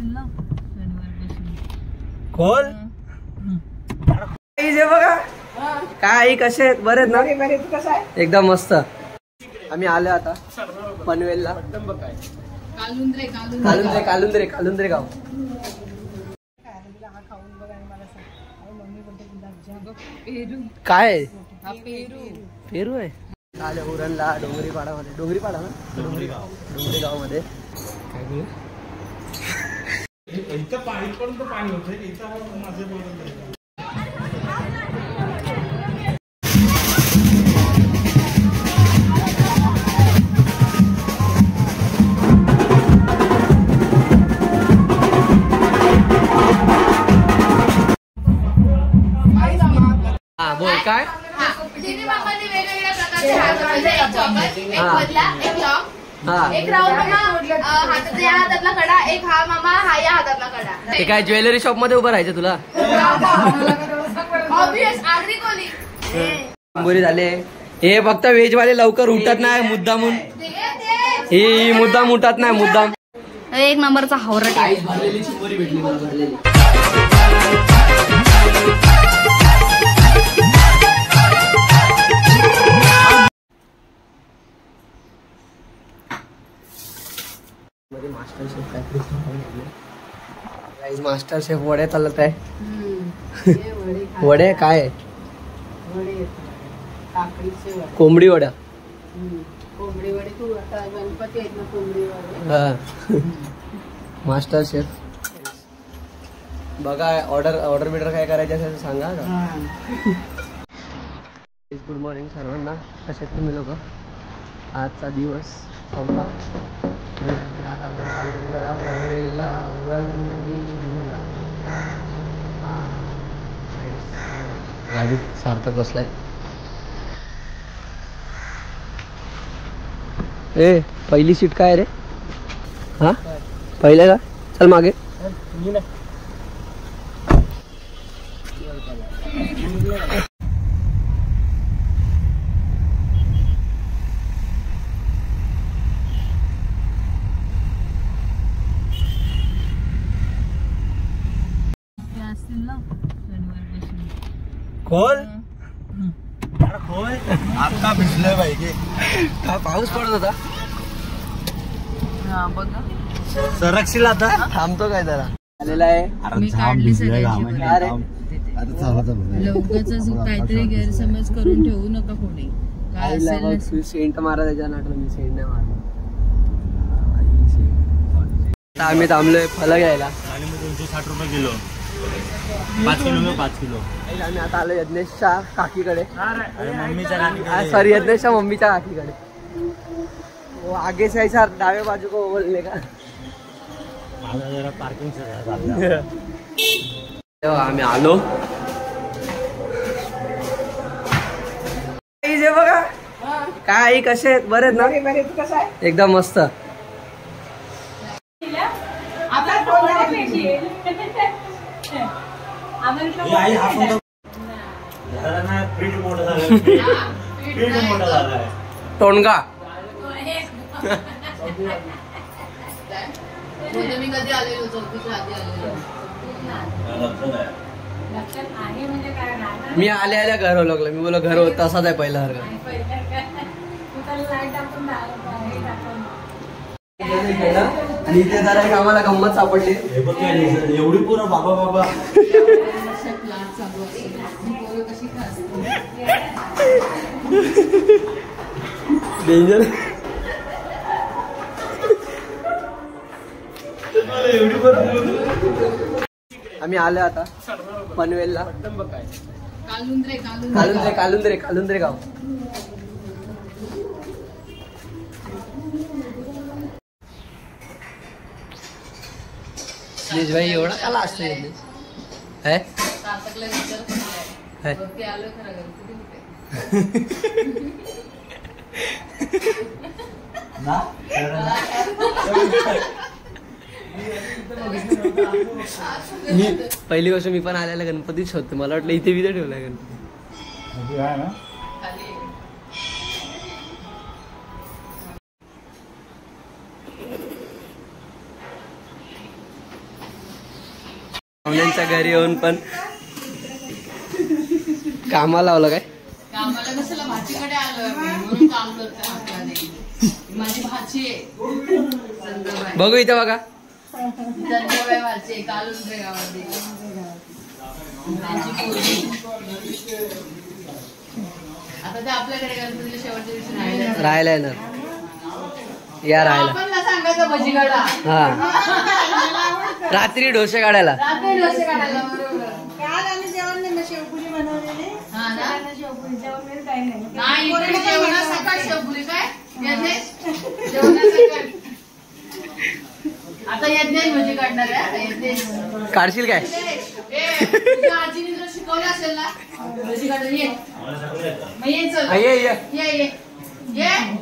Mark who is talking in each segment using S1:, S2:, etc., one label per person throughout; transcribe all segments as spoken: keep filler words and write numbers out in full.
S1: खोल बघा काय कसे आहेत, बरे ना? एकदम मस्त. आम्ही आलो आता पनवेलला.
S2: कालुंद्रे
S1: कालुंद्रे कालुंद्रे कालुंद्रे गाव. काय पेरू आहे. आले उरणला डोंगरी पाडामध्ये. डोंगरी पाडा ना, डोंगरी गाव. डोंगरी गाव मध्ये काय बोल इथं पाणी पण तो पाणी होतं इथं माझे बोलत. हा बोल काय.
S2: वेगवेगळ्या प्रकारचे हात म्हणजे एक चॉकलेट, एक बदला, एक लॉक, एक राऊंड मामा हातात या हातातला कडा, एक हा मामा हा या हातातला कडा.
S1: ते काय ज्वेलरी शॉप मध्ये उभं राहायचं तुला?
S2: ऑब्वियस आगरी कोली
S1: बोरी झाले. हे फक्त व्हेज वाले लवकर उठत नाही मुद्दामून. ही मुद्दाम उठत नाही मुद्दाम.
S2: एक नंबरचा हावरट
S1: भरलेली चिंबोरी भेटली मला भरलेली. मास्टर शेफ काय मास्टर शेफ वडे चालत आहे. वडे काय कोंबडी वड्या.
S2: कोंबडी वडे तू आता गणपती आहेत ना कोंबडी वडे.
S1: हा मास्टर शेफ. बघा ऑर्डर ऑर्डर बिर्डर काय करायचं असेल सांगा. गुड मॉर्निंग सर्वांना. कसे तुम्ही लोक. आजचा दिवस चौथा. गाडीत सार्थक बसलाय. ए पहिली सीट काय रे? हा पहिल्या का? चल मागे. खोल खोल. आता भिजलंय पाहिजे. का पाऊस पडत होता? सरकशील आता. थांबतो काय जरा. आलेला आहे.
S2: काहीतरी गैरसमज करून ठेवू नका कोणी. काय असेल
S1: सेंट मारा त्याच्या नाटक. मी सेंट नाही मारला. आम्ही थांबलोय फल घ्यायला.
S3: दोनशे साठ रुपये किलो. पाच किलो पाच किलो.
S1: आम्ही आता आलो यज्ञेशच्या काकीकडे.
S3: मम्मीच्या काकीकडे.
S1: सॉरी यज्ञेशच्या मम्मीच्या काकीकडे. वो आगे से ऐसा डावे बाजू को बोलने का.
S3: माझा जरा पार्किंग
S1: आम्ही आलो. बघा काय कसे आहेत, बरे ना? एकदम मस्त. टोनगा मी आल्या आल्या घर लागलो. मी बोला घर तसाच आहे पहिला सारखा. आणि इथे जरा एक आम्हाला गंमत सापडली.
S3: एवढी पूर्ण बाबा बाबा
S1: डेंजर. आम्ही आलो आता पनवेलला.
S2: कालुंद्रे
S1: कालुंद्रे कालुंद्रे कालुंद्रे गाव. भाई एवढा काला असतो मी पहिली गोष्ट मी पण आलेला गणपतीच शोधते. मला वाटलं इथे विधा ठेवलाय गणपती. पाहुण्यांच्या घरी येऊन पण कामाला लावलं काय?
S2: कामाला कशाला भाचीकडे आलोय म्हणून काम करते हाताने. माझी भाची आहे
S1: बघू इथे बघा.
S2: संध्याबाई भाची आहे कालुंद्रे गावामध्ये. आता ते आपल्याकडे गणपतीच्या शेवटच्या दिवशी राहिला
S1: राहायला येणार. या राहायला
S2: आपण सांगायचं भजी काढा.
S1: हा रात्री डोसे काढायला.
S2: रात्री डोसे काढायला बरोबर.
S4: काल आम्ही जेवण नाही शेवपुरी बनवलेली.
S2: हा ना
S4: शेवपुरी जेवण नाही काही नाही.
S2: नाही इकडे जेवणा सकाळ शेवपुरी काय यज्ञेश जेवणा सकाळ. आता यज्ञेश भजी काढणार आहे. आता यज्ञेश
S1: काढशील काय?
S2: ए तुझ्या आजीने जर शिकवलं असेल ना भजी काढून ये मग ये चल
S1: ये ये
S2: ये ये ये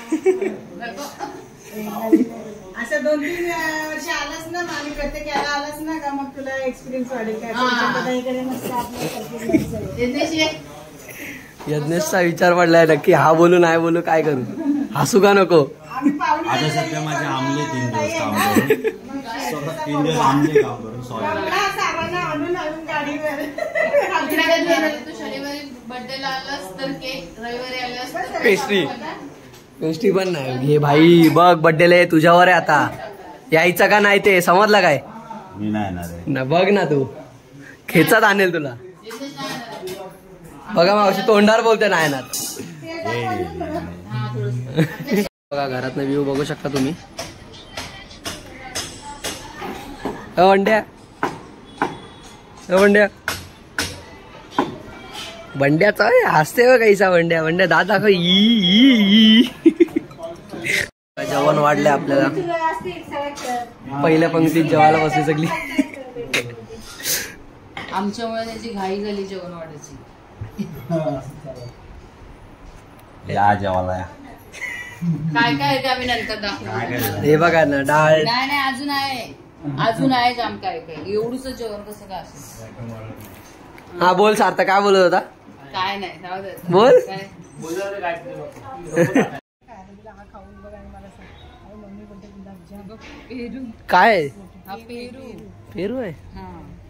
S4: असं दोन तीन वर्ष आलास ना आम्ही प्रत्येक याला आलास ना का मग तुला एक्सपिरियन्स वाढेल काय. पदाईकडे नसतं आपल्या
S2: यज्ञेश ये.
S1: यज्ञेशचा विचार पडलाय नक्की हा बोलू नाही बोलू काय करू. हसू का नको.
S4: आम्ही पाहुणे
S3: आता सध्या माझे आमले तीन दिवस काम करून तीन दिवस आमले काम करून सॉरी
S4: सारांना आणून आणून गाडीवर.
S2: इकडे कधी येणार आहे? तू शनिवारी बर्थडेला आलास तर केक, रविवारी आलास तर
S1: पेस्ट्री. पेस्ट्री पण नाही घे भाई. बघ बड्डेला तुझ्यावर आहे आता. यायचं का नाही ते समजलं काय?
S3: मी नाही येणार आहे
S1: ना बघ ना तू खेचात आणेल तुला.
S2: यज्ञेश नाही येणार आहे.
S1: बघा मावशी तोंडावर बोलते नाही येणार.
S2: हा थोडंसं.
S1: बघा घरातनं व्ह्यू बघू शकता तुम्ही. वंड्या वंड्या बंड्याचा हसते बघ कैसा वंड्या. वंड्या दात दाखव. ई जेवण वाढले आपल्याला. पहिल्या पंक्तीत जेवायला बसली सगळी.
S2: आमच्यामुळे त्याची घाई झाली जेवण वाढायची.
S3: या जेवायला या.
S2: काय काय आहे ते आम्ही नंतर दाखवू.
S1: हे बघा ना डाळ.
S2: नाही नाही अजून आहे अजून आहे जाम काय काय. एवढूच जेवण कसं काय असेल.
S1: हा बोल सार्थ काय बोलत होता?
S2: काय नाही राहू दे.
S1: बोल.
S2: काय? पेरू.
S1: काय
S2: हा पेरू.
S1: पेरू आहे.
S2: हा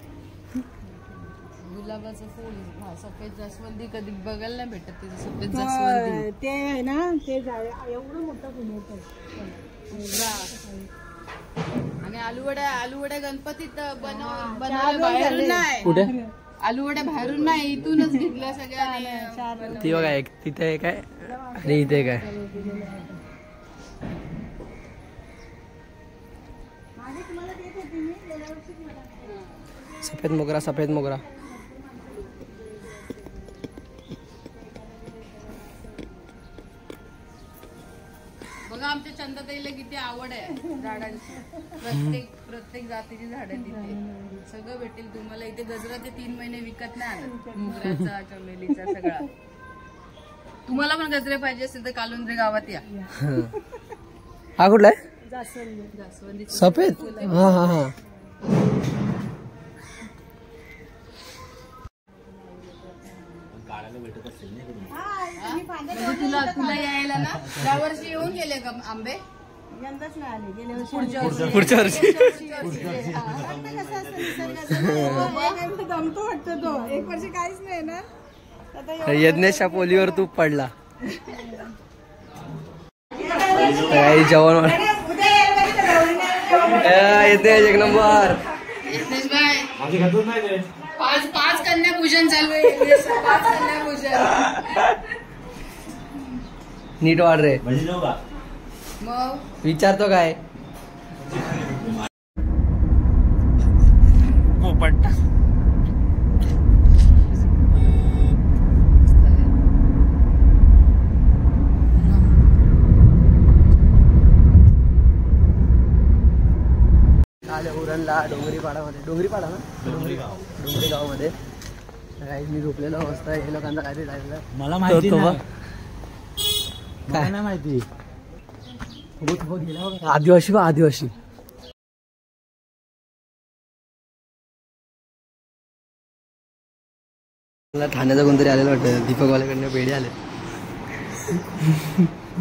S2: गुलाबाचं फुल. हा सफेद जास्वंदी कधी बघायला नाही भेटत. ते सफेद जास्वंदी
S4: ते आहे ना ते एवढं मोठं फुल होतं.
S2: आणि आलूवड्या आलूवड्या गणपतीत बनव बनवल्या बाहेरून नाही.
S1: कुठे?
S2: आलूवड्या बाहेरून नाही इथूनच घेतल्या सगळ्या.
S1: ती बघा एक तिथे एक आहे आणि इथे काय. सफेद मोगरा सफेद मोगरा.
S2: बघा आमच्या चंदाताईला किती आवड आहे झाडांची. प्रत्येक प्रत्येक जातीची झाडं तिथे सगळं भेटेल तुम्हाला. इथे गजरा ते तीन महिने विकत नाही आलं. मोगऱ्याचा चमेलीचा सगळा. तुम्हाला पण गजरे पाहिजे असेल तर कालुंद्रे गावात या.
S1: हा कुठला आहे?
S2: जास्वंदी
S1: सफेद. हा हा हा
S2: म्हणजे तुला तुला यायला ना या वर्षी येऊन गेले का आंबे?
S4: यंदाच नाही आले गेल्या वर्षी.
S1: पुढच्या वर्षी.
S4: दमतो वाटतं तो. एक वर्षी काहीच नाही ना.
S1: यज्ञेशच्या पोलीवर तूप पडला. काही जेवण यज्ञेश एक नंबर.
S2: यज्ञेश भाई पाच पाच कन्या पूजन चालू आहे. पाच कन्या पूजन.
S1: नीट वाढ रे.
S2: मग
S1: विचारतो काय?
S3: पोपट.
S1: आले उरणला डोंगरी पाडामध्ये. डोंगरी पाडा ना डोंगरी गाव. डोंगरी गावामध्ये काही मी झोपलेलो अवस्था. हे लोकांचा काहीतरी झालेलं.
S3: मला माहिती
S1: तो- तो
S3: नाही.
S1: बघ.
S3: काय नाही माहिती.
S1: आदिवासी बा आदिवासी. मला ठाण्याचा कोणतरी आलेलं वाटतं. दीपकवाल्याकडनं पेढे आले.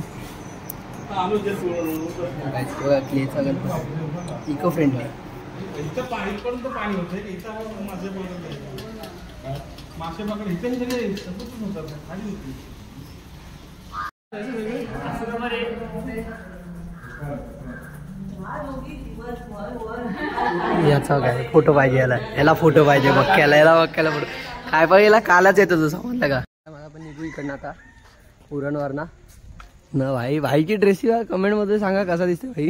S1: क्लेचा गणपती इको फ्रेंडली.
S5: इथं पाणी पण तर पाणी होतं इथं मासे पकडत मासे पकड इथे सगळे सगळं होतात खाली होती
S1: याचा काय फोटो पाहिजे याला याला फोटो पाहिजे बक्क्याला याला बक्क्याला फोटो काय पाहिजे याला कालच येतो तुझा म्हणलं का मला पण निघू इकडनं आता उरणवर ना न भाई भाईची ड्रेस कमेंट मध्ये सांगा कसा दिसते भाई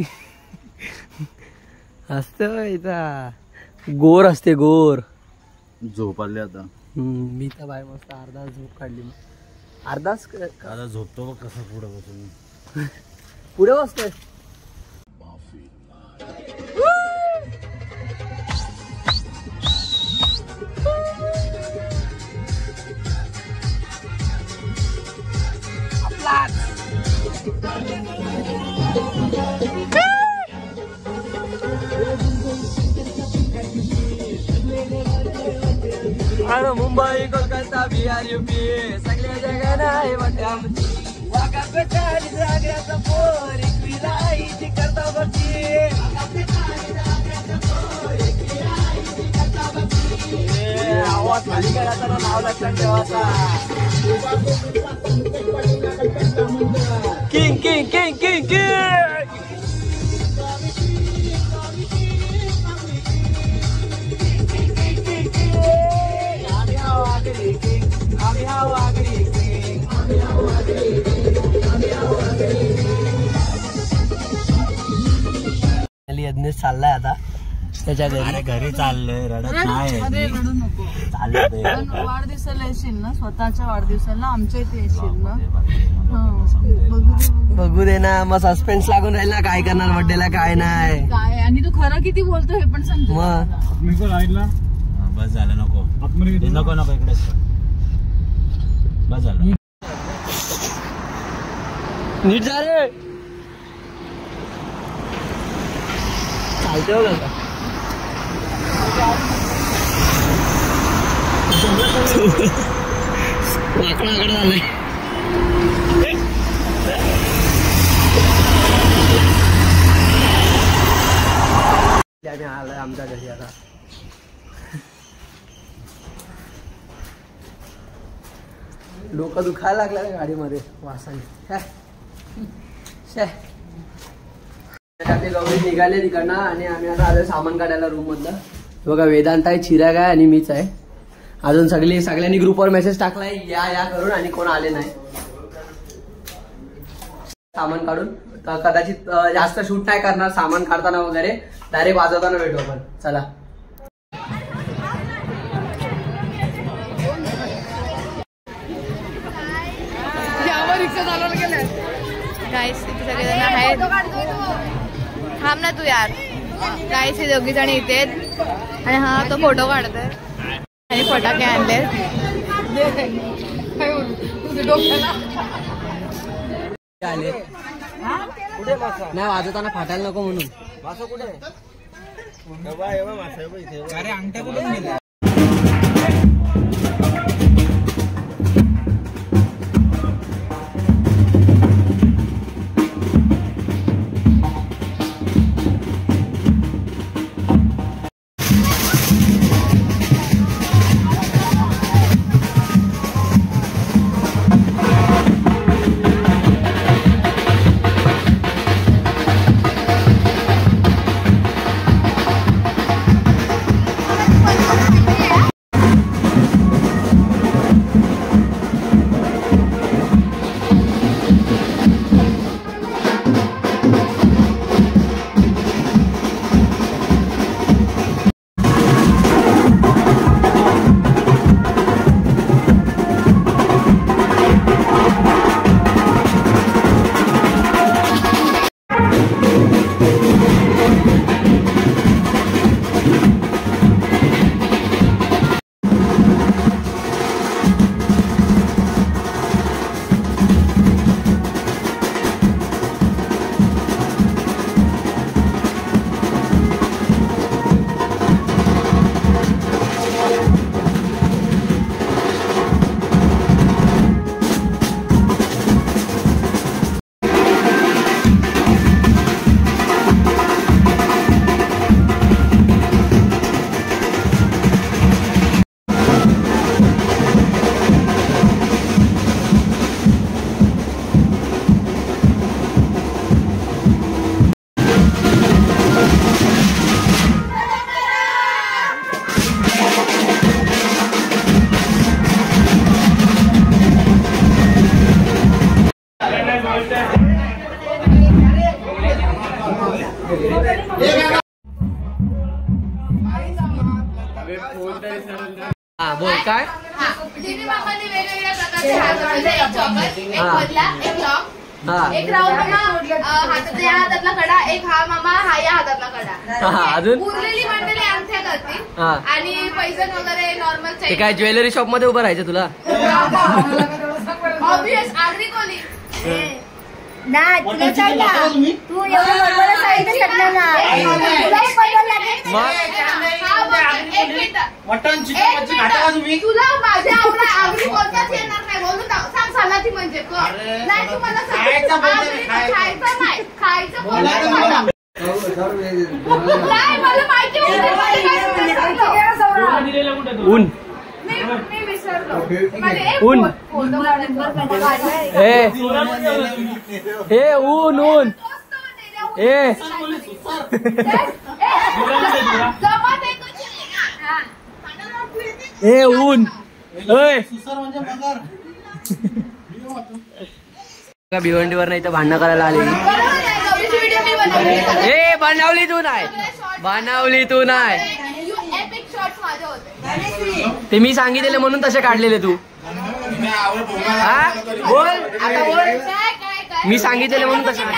S1: असतं इथं गोर असते गोर
S3: झोप आली आता
S1: मी तर भाई मस्त अर्धा झोप काढली अर्धाच
S3: आता झोपतो बघ कसं पुढे बसून
S1: पुढे बसतोय मुंबई कोलकाता बिहार यूपी सगळ्या जगात आहे वाटे आमची वागा बेचारी जाग्याचा पोर एकवीला आईची करता बघी आवाज खाली करायचा ना नाव लक्षात ठेवायचा king king king king king Yadnyesh चाललाय आता त्याच्या घरी
S3: घरी चाललंय रडत नाही
S2: रडू नको पण वाढदिवसाला येशील ना स्वतःच्या वाढदिवसाला आमच्या इथे येशील ना
S1: बघू दे ना मग सस्पेन्स लागून राहील ना काय करणार बर्थडेला काय नाही
S2: काय आणि तू खरं किती बोलतो हे पण समज
S1: मग
S3: बस झालं नको नको नको इकडे बस झालं
S1: नीट जा रे चालते हो का वाकडाकडे झालंय आम्ही आलोय आमच्या घरी आता डोकं दुखायला लागलं ना गाडीमध्ये वासाने ते गौरी निघाले तिकडनं आणि आम्ही आता आलोय सामान काढायला रूम मधलं बघा वेदांत आहे चिराग आहे आणि मीच आहे अजून सगळी सगळ्यांनी ग्रुपवर मेसेज टाकलाय या या करून आणि कोण आले नाही सामान काढून कदाचित जास्त शूट नाही करणार सामान काढताना वगैरे डायरेक्ट वाजवताना भेटू आपण चला
S6: गाईस इथे सगळेजण आहेत थांब ना तू यार गाईस हे दोघी जण इथे आणि हा तो फोटो काढतोय आणि फटाके आणले
S1: आले नाही वाजवताना फाटायला नको म्हणून
S5: अरे अंगठ्या कुठून गेल्या
S6: Thank you.
S1: हा बोल काय.
S6: तिन्ही मामांनी वेगवेगळ्या प्रकारचे हात बनवले. एक चॉकर, एक बदला, एक लॉक, एक राऊंड मामा हातात या हातातला कडा, एक हा मामा हा या हातातला कडा.
S1: अजून
S6: उरलेली मंडळी अंगठ्या करतील आणि पैसे वगैरे नॉर्मल.
S1: ते काय ज्वेलरी शॉप मध्ये उभं राहायचं तुला.
S6: ऑब्वियस आगरी कोली
S7: नाही तुला सांगा तू एवढं बरोबर सांगितलं शकणार नाही तुलाही बरोबर लागेल.
S6: एक मिनिट मटन चिकन खाता तुम्ही. तुला माझ्या आवडा आगरी बोलताच येणार नाही. बोलून सांग सलाती म्हणजे नाही. तू मला खायचं नाही खायचं बोलायचं नाही. मला माहिती
S1: ऊन
S6: मी विसरलो.
S1: ऊन ए ए ऊन ऊन ए ए ऊन का भिवंडीवर नाही तर भांडणं करायला आले. ए बनवली तू नाही बनवली तू नाही. ते मी सांगितलेले म्हणून तसे काढलेले तू. हा बोल आता बोल. मी सांगितलेले म्हणून तसे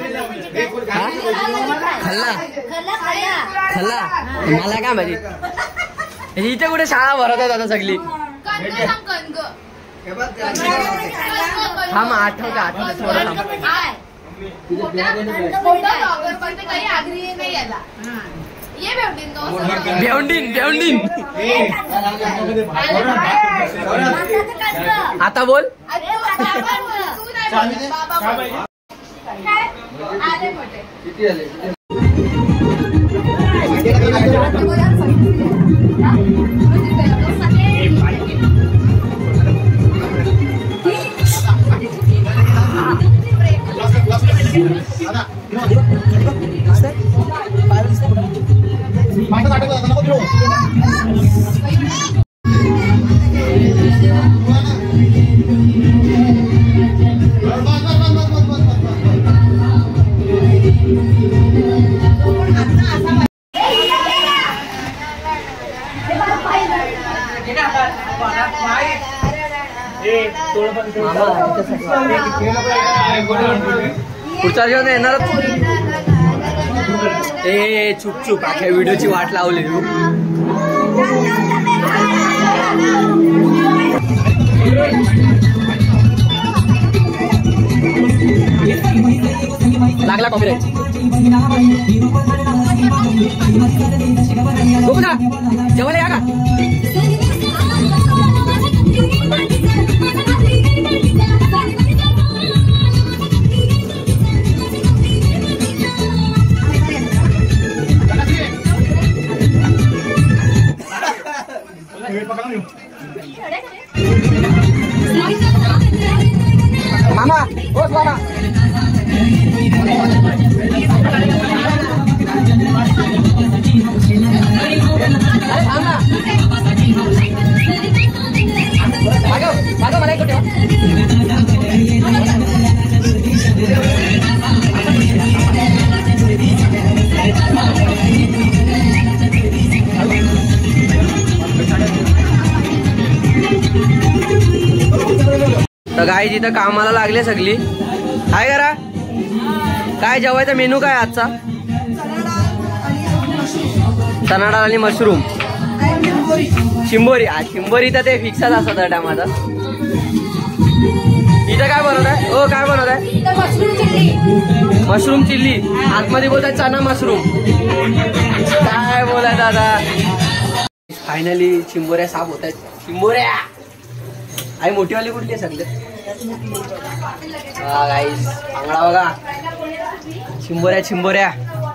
S1: खाल्ला खाल्ला मला काय माहिती. इथे कुठे शाळा भरत आहेत आता सगळी. हा मग आठवतं आठवतं थोडं.
S6: काही आगरी नाही याला. ये
S1: भेवंडीन भेवंडीन आता बोल. किती आले पुढच्या जेवण येणार. ए चुप चुप अख्या व्हिडिओची वाट लावली तू. लागला कॉपीराइट. जेवायला या का. मामा बस मामा. मला एक ठेवा. तर गाई तिथं कामाला लागले सगळी. काय करा काय जेवायचा मेनू काय आजचा. चणा डाळ आणि मशरूम शिंबोरी. आज शिंबोरी तर ते फिक्सच असत टामाचा. इथं काय बनवत आहे. हो काय बनवत आहे. Mushroom chilli. आतमध्ये बोलताय चना मशरूम. काय बोलाय दादा. फायनली चिंबोऱ्या साफ होत आहेत. चिंबोऱ्या आई मोठीवाली कुठली आहे सगळे. हा गाईस आंगळा बघा. चिंबोऱ्या चिंबोऱ्या.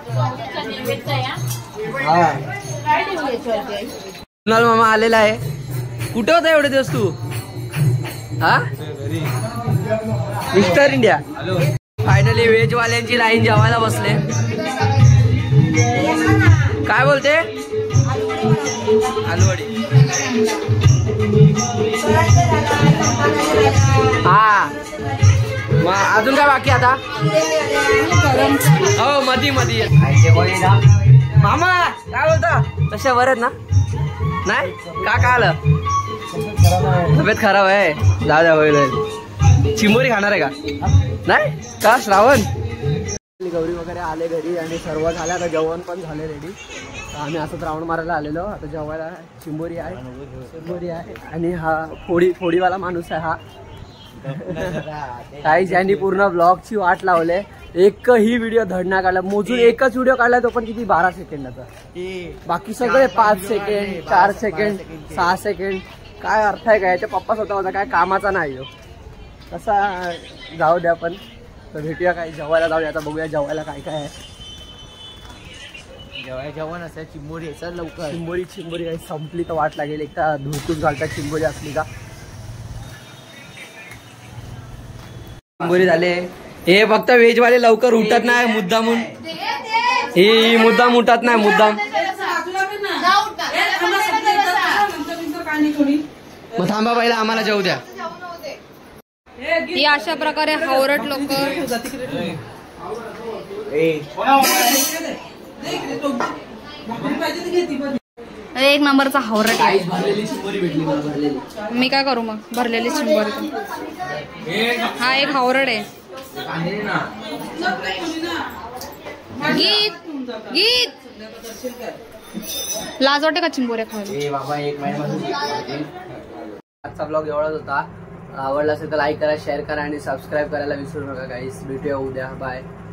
S1: हा कुणाल मामा आलेला आहे. कुठे होता एवढे दिवस तू. हा मिस्टर इंडिया. फायनली व्हेज वाल्यांची लाईन जेवायला बसले. काय बोलते. आलूवडी. हा मग अजून काय बाकी आता. हो मधी मधी. मामा काय बोलता. तशा बरं ना? नाही का काय आलं? तब्येत खराब आहे. जा जा होईल. चिंबोरी खाणार आहे का? नाही का श्रावण? गौरी वगैरे आले घरी आणि सर्व झाले. आता जेवण पण झाले रेडी. आम्ही असंच राऊंड मारायला आलेलो. आता जेवायला चिंबोरी आहे, चिंबोरी आहे आणि हा फोडी फोडीवाला माणूस आहे हा. काही ज्यांनी पूर्ण ब्लॉगची वाट लावले. एकही व्हिडिओ धडना काढला. मोजून एकच व्हिडिओ काढला तो पण किती बारा सेकंदाचा. बाकी सगळे पाच सेकंड, चार सेकंड, सहा सेकंड. काय अर्थ आहे काय? याच्या पप्पा स्वतः होता काय कामाचा नाही हो. कसा जाऊ द्या. पण तर भेटूया काय जेवायला जाऊया. आता बघूया जेवायला काय काय आहे.
S8: जेवाय जेवण असं चिंबोरी यायचं लवकर.
S1: चिंबोरी चिंबोरी काही संपली तर वाट लागेल. एकदा धुतून घालतात चिंबोरी असली का. चिंबोरी झाले. हे फक्त व्हेज वाले लवकर उठत नाही मुद्दामून. ही मुद्दाम उठत नाही मुद्दाम. मग थांबा पहिला आम्हाला जेवू द्या.
S2: ही अशा प्रकारे हावरट लोक एक नंबरचा हावरट आहे.
S1: भरलेली चिंबोरी भेटली मला भरलेली.
S2: मी काय करू मग भरलेली चिंबोरी. हा एक हावरट आहे. गीत गीत लाज वाटते का चिंबोऱ्या खायला?
S1: आजचा ब्लॉग एवढाच होता. आवडला असेल तर लाईक करा, शेअर करा आणि सबस्क्राईब करायला विसरू नका गाईस. भेटूया उद्या. बाय.